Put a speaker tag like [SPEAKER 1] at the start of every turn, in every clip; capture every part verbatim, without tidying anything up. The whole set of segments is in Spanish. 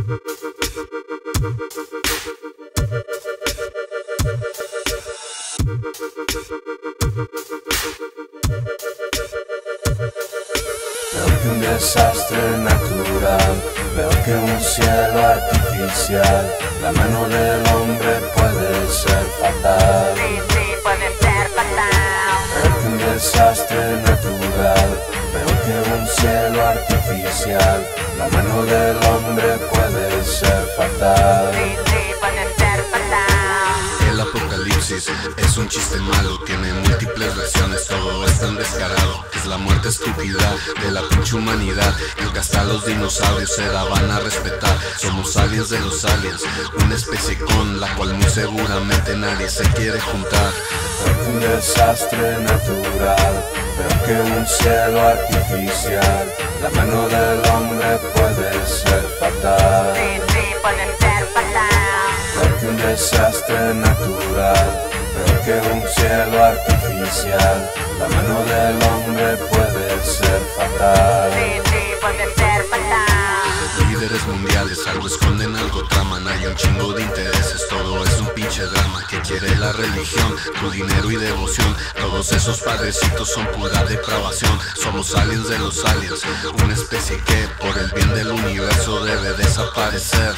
[SPEAKER 1] Veo que un desastre natural, veo que un cielo artificial, la mano del hombre puede ser fatal.
[SPEAKER 2] Sí, sí, puede ser fatal.
[SPEAKER 1] Veo que un desastre natural, veo que un cielo artificial, la mano del hombre puede ser fatal.
[SPEAKER 2] Sí, sí, puede ser fatal.
[SPEAKER 3] El apocalipsis es un chiste malo, tiene múltiples versiones, todo es tan descarado. Es la muerte estúpida de la pinche humanidad, el que hasta los dinosaurios se daban a respetar. Somos aliens de los aliens, una especie con la cual muy seguramente nadie se quiere juntar.
[SPEAKER 1] Veo que un desastre natural, veo que un cielo artificial, la mano del hombre puede ser fatal.
[SPEAKER 2] Sí, sí, puede ser fatal.
[SPEAKER 1] Veo que un desastre natural, veo que un cielo artificial, la mano del hombre puede ser fatal.
[SPEAKER 2] Sí, sí, puede ser fatal.
[SPEAKER 3] Líderes mundiales, algo esconden, algo traman, hay un chingo de intereses, todo es un pinche drama. Que quiere la religión, tu dinero y devoción, todos esos padrecitos son pura depravación. Somos aliens de los aliens, una especie que por el bien del universo debe desaparecer.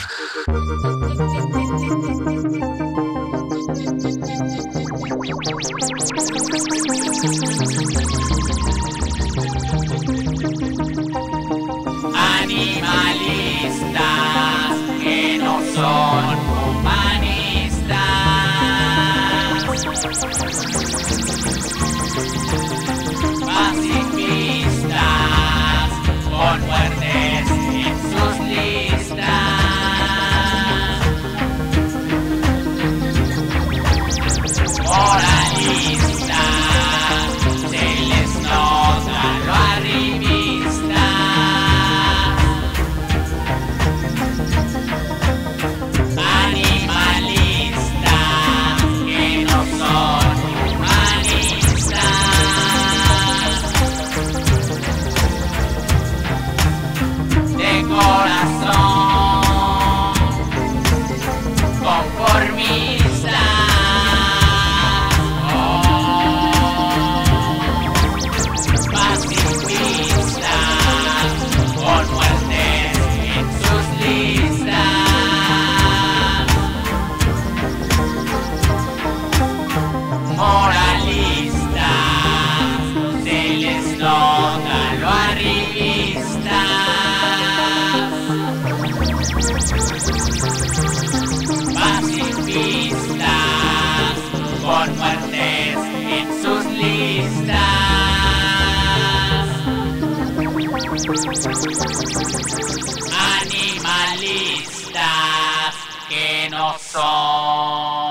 [SPEAKER 4] Animalistas que no son humanistas, pacifistas con muertes en sus listas, moralistas, se les nota lo arribista. Con muertes en sus listas, animalistas que no son.